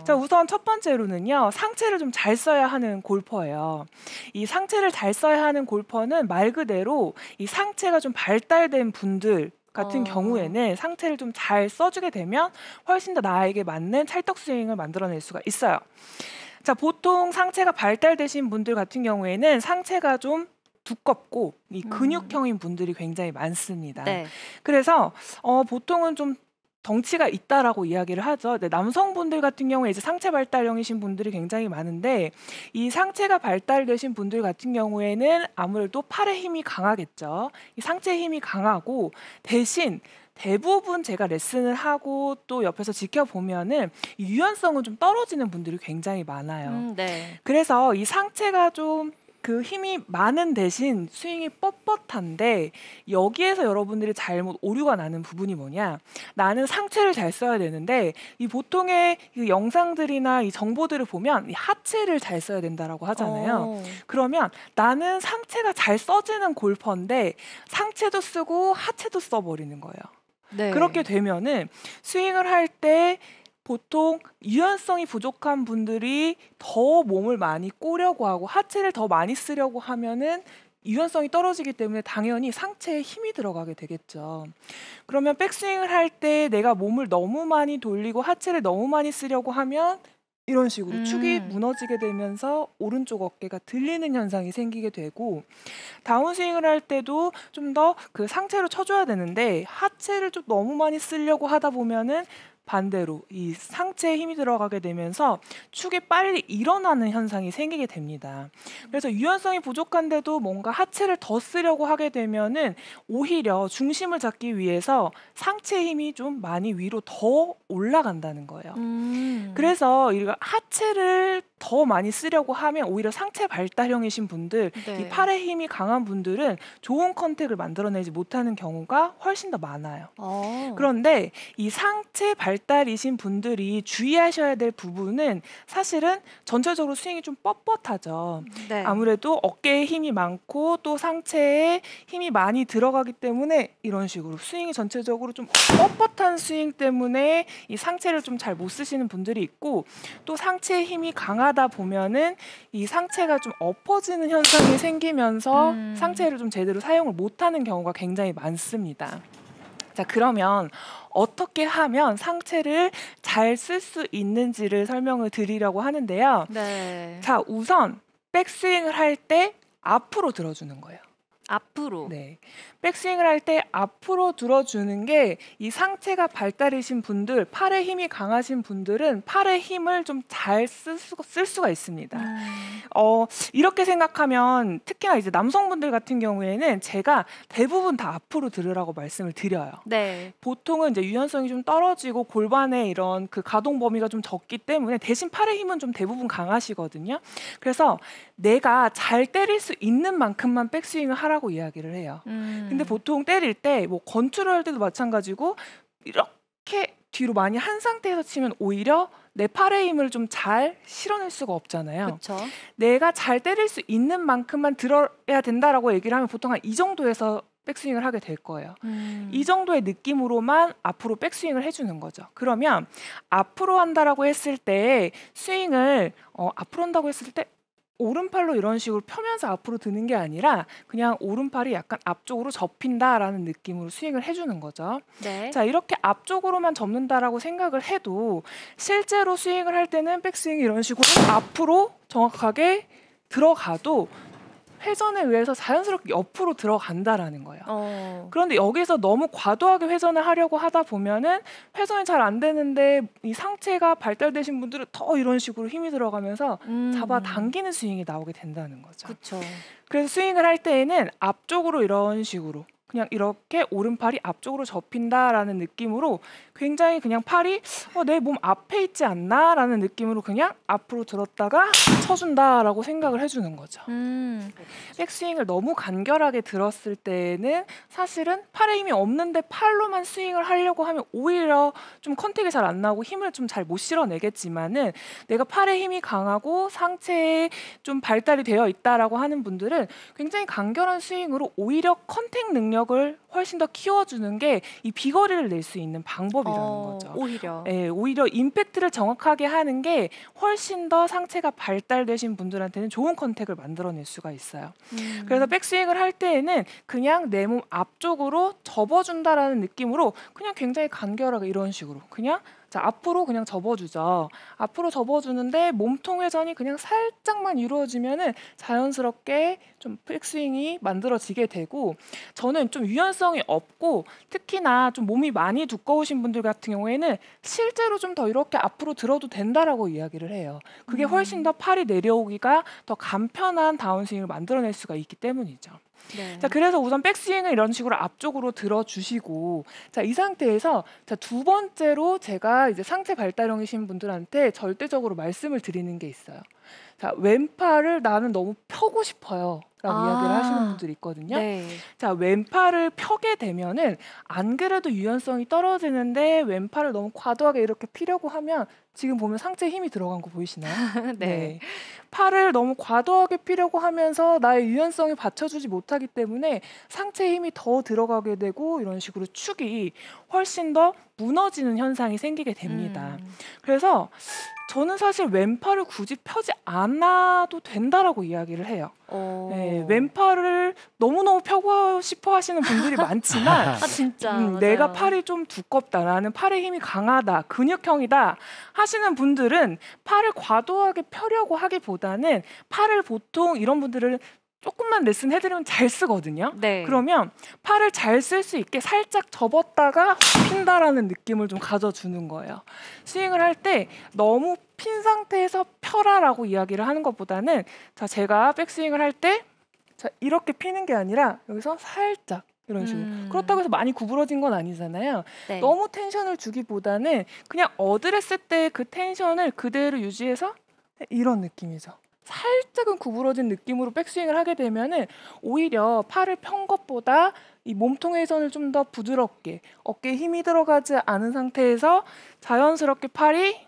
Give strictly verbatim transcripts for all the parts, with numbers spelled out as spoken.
자, 우선 첫 번째로는요. 상체를 좀 잘 써야 하는 골퍼예요. 이 상체를 잘 써야 하는 골퍼는 말 그대로 이 상체가 좀 발달된 분들 같은 어. 경우에는 상체를 좀 잘 써주게 되면 훨씬 더 나에게 맞는 찰떡 스윙을 만들어낼 수가 있어요. 자, 보통 상체가 발달되신 분들 같은 경우에는 상체가 좀 두껍고 이 음. 근육형인 분들이 굉장히 많습니다. 네. 그래서 어, 보통은 좀 덩치가 있다라고 이야기를 하죠. 네, 남성분들 같은 경우에 이제 상체 발달형이신 분들이 굉장히 많은데 이 상체가 발달되신 분들 같은 경우에는 아무래도 팔의 힘이 강하겠죠. 이 상체의 힘이 강하고 대신 대부분 제가 레슨을 하고 또 옆에서 지켜보면은 이 유연성은 좀 떨어지는 분들이 굉장히 많아요. 음, 네. 그래서 이 상체가 좀 그 힘이 많은 대신 스윙이 뻣뻣한데 여기에서 여러분들이 잘못 오류가 나는 부분이 뭐냐? 나는 상체를 잘 써야 되는데 이 보통의 그 영상들이나 이 정보들을 보면 이 하체를 잘 써야 된다라고 하잖아요. 어. 그러면 나는 상체가 잘 써지는 골퍼인데 상체도 쓰고 하체도 써버리는 거예요. 네. 그렇게 되면은 스윙을 할 때 보통 유연성이 부족한 분들이 더 몸을 많이 꼬려고 하고 하체를 더 많이 쓰려고 하면은 유연성이 떨어지기 때문에 당연히 상체에 힘이 들어가게 되겠죠. 그러면 백스윙을 할 때 내가 몸을 너무 많이 돌리고 하체를 너무 많이 쓰려고 하면 이런 식으로 축이 음. 무너지게 되면서 오른쪽 어깨가 들리는 현상이 생기게 되고 다운스윙을 할 때도 좀 더 그 상체로 쳐줘야 되는데 하체를 좀 너무 많이 쓰려고 하다 보면은 반대로 이 상체에 힘이 들어가게 되면서 축이 빨리 일어나는 현상이 생기게 됩니다. 그래서 유연성이 부족한데도 뭔가 하체를 더 쓰려고 하게 되면은 오히려 중심을 잡기 위해서 상체 힘이 좀 많이 위로 더 올라간다는 거예요. 음. 그래서 이 하체를 더 많이 쓰려고 하면 오히려 상체 발달형이신 분들, 네. 이 팔의 힘이 강한 분들은 좋은 컨택을 만들어내지 못하는 경우가 훨씬 더 많아요. 어. 그런데 이 상체 발달이신 분들이 주의하셔야 될 부분은 사실은 전체적으로 스윙이 좀 뻣뻣하죠. 네. 아무래도 어깨에 힘이 많고 또 상체에 힘이 많이 들어가기 때문에 이런 식으로 스윙이 전체적으로 좀 뻣뻣한 스윙 때문에 이 상체를 좀 잘 못 쓰시는 분들이 있고 또 상체에 힘이 강하다 보면은 이 상체가 좀 엎어지는 현상이 생기면서 음. 상체를 좀 제대로 사용을 못하는 경우가 굉장히 많습니다. 자, 그러면 어떻게 하면 상체를 잘 쓸 수 있는지를 설명을 드리려고 하는데요. 네. 자, 우선 백스윙을 할 때 앞으로 들어주는 거예요. 앞으로. 네. 백스윙을 할 때 앞으로 들어주는 게 이 상체가 발달이신 분들, 팔에 힘이 강하신 분들은 팔의 힘을 좀 잘 쓸 수가, 쓸 수가 있습니다. 음. 어, 이렇게 생각하면 특히나 이제 남성분들 같은 경우에는 제가 대부분 다 앞으로 들으라고 말씀을 드려요. 네. 보통은 이제 유연성이 좀 떨어지고 골반의 이런 그 가동 범위가 좀 적기 때문에 대신 팔의 힘은 좀 대부분 강하시거든요. 그래서 내가 잘 때릴 수 있는 만큼만 백스윙을 하라고 이야기를 해요. 음. 근데 보통 때릴 때 뭐 건투를 할 때도 마찬가지고 이렇게 뒤로 많이 한 상태에서 치면 오히려 내 팔의 힘을 좀 잘 실어낼 수가 없잖아요. 그렇죠. 내가 잘 때릴 수 있는 만큼만 들어야 된다라고 얘기를 하면 보통 한 이 정도에서 백스윙을 하게 될 거예요. 음. 이 정도의 느낌으로만 앞으로 백스윙을 해주는 거죠. 그러면 앞으로 한다라고 했을 때 스윙을 어, 앞으로 한다고 했을 때 오른팔로 이런 식으로 펴면서 앞으로 드는 게 아니라 그냥 오른팔이 약간 앞쪽으로 접힌다라는 느낌으로 스윙을 해주는 거죠. 네. 자, 이렇게 앞쪽으로만 접는다라고 생각을 해도 실제로 스윙을 할 때는 백스윙이 이런 식으로 앞으로 정확하게 들어가도 회전에 의해서 자연스럽게 옆으로 들어간다라는 거예요. 어. 그런데 여기서 너무 과도하게 회전을 하려고 하다 보면은 회전이 잘 안 되는데 이 상체가 발달되신 분들은 더 이런 식으로 힘이 들어가면서 음. 잡아당기는 스윙이 나오게 된다는 거죠. 그렇죠. 그래서 스윙을 할 때에는 앞쪽으로 이런 식으로 그냥 이렇게 오른팔이 앞쪽으로 접힌다라는 느낌으로 굉장히 그냥 팔이 어, 내 몸 앞에 있지 않나라는 느낌으로 그냥 앞으로 들었다가 쳐준다라고 생각을 해주는 거죠. 음. 백스윙을 너무 간결하게 들었을 때는 사실은 팔에 힘이 없는데 팔로만 스윙을 하려고 하면 오히려 좀 컨택이 잘 안 나고 힘을 좀 잘 못 실어내겠지만은 내가 팔에 힘이 강하고 상체에 좀 발달이 되어 있다라고 하는 분들은 굉장히 간결한 스윙으로 오히려 컨택 능력 능력을 훨씬 더 키워주는 게 이 비거리를 낼 수 있는 방법이라는 어, 거죠. 오히려. 예, 오히려 임팩트를 정확하게 하는 게 훨씬 더 상체가 발달되신 분들한테는 좋은 컨택을 만들어낼 수가 있어요. 음. 그래서 백스윙을 할 때에는 그냥 내 몸 앞쪽으로 접어준다라는 느낌으로 그냥 굉장히 간결하게 이런 식으로 그냥 자 앞으로 그냥 접어주죠. 앞으로 접어주는데 몸통 회전이 그냥 살짝만 이루어지면은 자연스럽게 좀 백스윙이 만들어지게 되고, 저는 좀 유연성이 없고 특히나 좀 몸이 많이 두꺼우신 분들 같은 경우에는 실제로 좀 더 이렇게 앞으로 들어도 된다라고 이야기를 해요. 그게 훨씬 더 팔이 내려오기가 더 간편한 다운스윙을 만들어낼 수가 있기 때문이죠. 네. 자, 그래서 우선 백스윙을 이런 식으로 앞쪽으로 들어주시고, 자, 이 상태에서 자, 두 번째로 제가 이제 상체 발달형이신 분들한테 절대적으로 말씀을 드리는 게 있어요. 자, 왼팔을 나는 너무 펴고 싶어요 라고 아, 이야기를 하시는 분들이 있거든요. 네. 자, 왼팔을 펴게 되면은 안 그래도 유연성이 떨어지는데 왼팔을 너무 과도하게 이렇게 피려고 하면 지금 보면 상체에 힘이 들어간 거 보이시나요? 네. 팔을 너무 과도하게 피려고 하면서 나의 유연성이 받쳐주지 못하기 때문에 상체에 힘이 더 들어가게 되고 이런 식으로 축이 훨씬 더 무너지는 현상이 생기게 됩니다. 음. 그래서 저는 사실 왼팔을 굳이 펴지 않아도 된다라고 이야기를 해요. 어. 네, 왼팔을 너무너무 펴고 싶어 하시는 분들이 많지만 아 진짜. 음, 맞아요. 내가 팔이 좀 두껍다, 나는 팔의 힘이 강하다, 근육형이다 하시는 분들은 팔을 과도하게 펴려고 하기보다는 팔을 보통 이런 분들은 조금만 레슨 해드리면 잘 쓰거든요. 네. 그러면 팔을 잘 쓸 수 있게 살짝 접었다가 핀다라는 느낌을 좀 가져주는 거예요. 스윙을 할 때 너무 핀 상태에서 펴라라고 이야기를 하는 것보다는, 자, 제가 백스윙을 할 때 자, 이렇게 피는 게 아니라 여기서 살짝 이런 식으로. 음. 그렇다고 해서 많이 구부러진 건 아니잖아요. 네. 너무 텐션을 주기보다는 그냥 어드레스 때 그 텐션을 그대로 유지해서 이런 느낌이죠. 살짝은 구부러진 느낌으로 백스윙을 하게 되면은 오히려 팔을 편 것보다 이 몸통 회전을 좀 더 부드럽게, 어깨에 힘이 들어가지 않은 상태에서 자연스럽게 팔이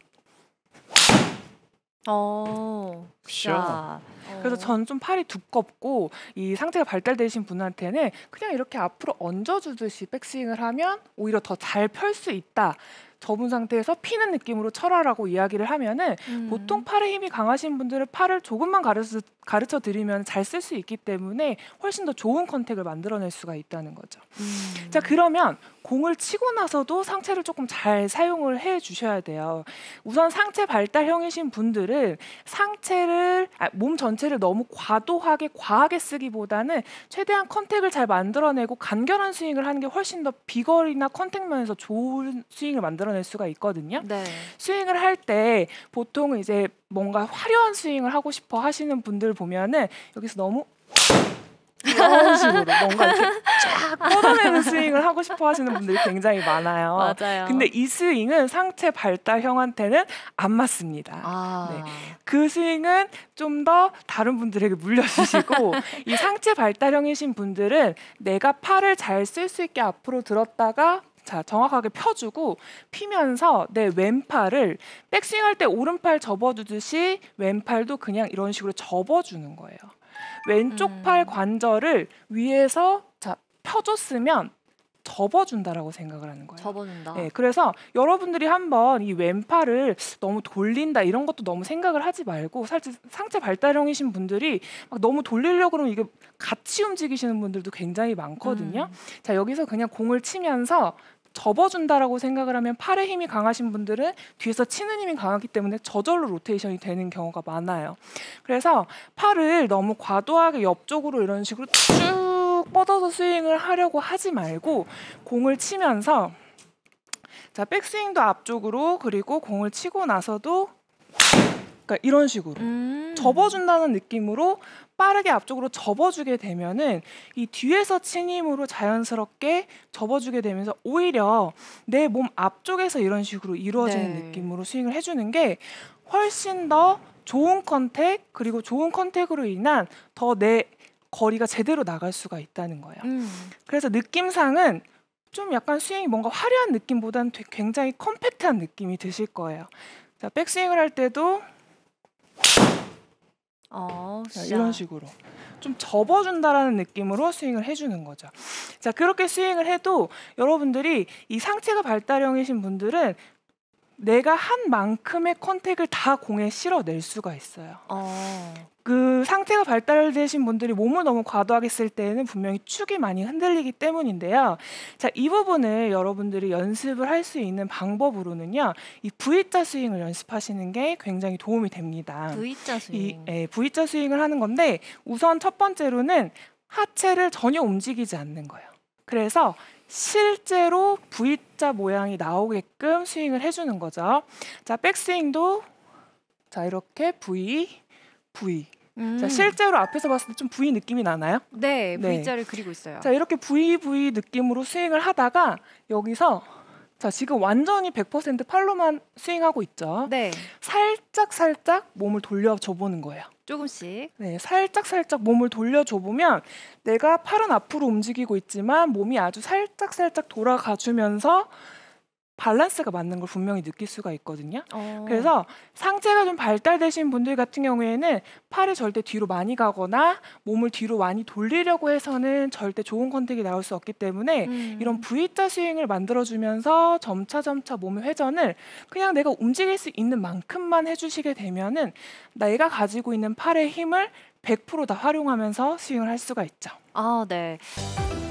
어. Sure. 자. 그래서 어. 전 좀 팔이 두껍고 이 상체가 발달되신 분한테는 그냥 이렇게 앞으로 얹어주듯이 백스윙을 하면 오히려 더 잘 펼 수 있다. 접은 상태에서 피는 느낌으로 쳐라라고 이야기를 하면은 음. 보통 팔에 힘이 강하신 분들은 팔을 조금만 가르쳐, 가르쳐 드리면 잘 쓸 수 있기 때문에 훨씬 더 좋은 컨택을 만들어낼 수가 있다는 거죠. 음. 자, 그러면 공을 치고 나서도 상체를 조금 잘 사용을 해 주셔야 돼요. 우선 상체 발달형이신 분들은 상체를 아, 몸 전체를 너무 과도하게 과하게 쓰기보다는 최대한 컨택을 잘 만들어내고 간결한 스윙을 하는 게 훨씬 더 비거리나 컨택 면에서 좋은 스윙을 만들어낼 수가 있거든요. 네. 스윙을 할 때 보통 이제 뭔가 화려한 스윙을 하고 싶어 하시는 분들 보면은 여기서 너무 이런 식으로 뭔가 이렇게 쫙 뻗어내는 스윙을 하고 싶어 하시는 분들이 굉장히 많아요. 맞아요. 근데 이 스윙은 상체 발달형한테는 안 맞습니다. 아. 네. 그 스윙은 좀 더 다른 분들에게 물려주시고 이 상체 발달형이신 분들은 내가 팔을 잘 쓸 수 있게 앞으로 들었다가 자, 정확하게 펴주고 피면서 내 왼팔을 백스윙할 때 오른팔 접어주듯이 왼팔도 그냥 이런 식으로 접어주는 거예요. 왼쪽 음. 팔 관절을 위에서 자, 펴줬으면 접어준다라고 생각을 하는 거예요. 접어준다. 네, 그래서 여러분들이 한번 이 왼팔을 너무 돌린다 이런 것도 너무 생각을 하지 말고, 사실 상체 발달형이신 분들이 막 너무 돌리려고 그러면 이게 같이 움직이시는 분들도 굉장히 많거든요. 음. 자, 여기서 그냥 공을 치면서 접어준다라고 생각을 하면 팔에 힘이 강하신 분들은 뒤에서 치는 힘이 강하기 때문에 저절로 로테이션이 되는 경우가 많아요. 그래서 팔을 너무 과도하게 옆쪽으로 이런 식으로 쭉 뻗어서 스윙을 하려고 하지 말고 공을 치면서 자, 백스윙도 앞쪽으로, 그리고 공을 치고 나서도 그러니까 이런 식으로 음. 접어준다는 느낌으로 빠르게 앞쪽으로 접어주게 되면은 이 뒤에서 친 힘으로 자연스럽게 접어주게 되면서 오히려 내 몸 앞쪽에서 이런 식으로 이루어지는 네. 느낌으로 스윙을 해주는 게 훨씬 더 좋은 컨택, 그리고 좋은 컨택으로 인한 더 내 거리가 제대로 나갈 수가 있다는 거예요. 음. 그래서 느낌상은 좀 약간 스윙이 뭔가 화려한 느낌보다는 되게 굉장히 컴팩트한 느낌이 드실 거예요. 자, 백스윙을 할 때도 어. 자, 진짜. 이런 식으로. 좀 접어준다라는 느낌으로 스윙을 해주는 거죠. 자, 그렇게 스윙을 해도 여러분들이 이 상체가 발달형이신 분들은 내가 한 만큼의 컨택을 다 공에 실어낼 수가 있어요. 어. 그 상태가 발달되신 분들이 몸을 너무 과도하게 쓸 때에는 분명히 축이 많이 흔들리기 때문인데요. 자, 이 부분을 여러분들이 연습을 할 수 있는 방법으로는요. 이 V자 스윙을 연습하시는 게 굉장히 도움이 됩니다. V자 스윙. 이 예, V자 스윙을 하는 건데 우선 첫 번째로는 하체를 전혀 움직이지 않는 거예요. 그래서 실제로 V자 모양이 나오게끔 스윙을 해주는 거죠. 자, 백스윙도 자 이렇게 V, V. 음. 자, 실제로 앞에서 봤을 때 좀 V 느낌이 나나요? 네, 네. V자를 그리고 있어요. 자, 이렇게 V, V 느낌으로 스윙을 하다가 여기서 자, 지금 완전히 백 퍼센트 팔로만 스윙하고 있죠. 네, 살짝 살짝 몸을 돌려줘 보는 거예요. 조금씩. 네, 살짝 살짝 몸을 돌려줘 보면 내가 팔은 앞으로 움직이고 있지만 몸이 아주 살짝 살짝 돌아가 주면서 밸런스가 맞는 걸 분명히 느낄 수가 있거든요. 어. 그래서 상체가 좀 발달되신 분들 같은 경우에는 팔이 절대 뒤로 많이 가거나 몸을 뒤로 많이 돌리려고 해서는 절대 좋은 컨택이 나올 수 없기 때문에 음. 이런 V자 스윙을 만들어주면서 점차 점차 몸의 회전을 그냥 내가 움직일 수 있는 만큼만 해주시게 되면은 내가 가지고 있는 팔의 힘을 백 퍼센트 다 활용하면서 스윙을 할 수가 있죠. 아, 네.